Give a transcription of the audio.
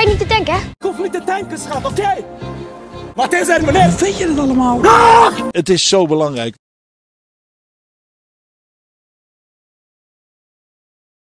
je niet te tanken? Ik hoef niet te tanken, schat, oké? Wat is er, meneer? Weet je het allemaal? Het is zo belangrijk.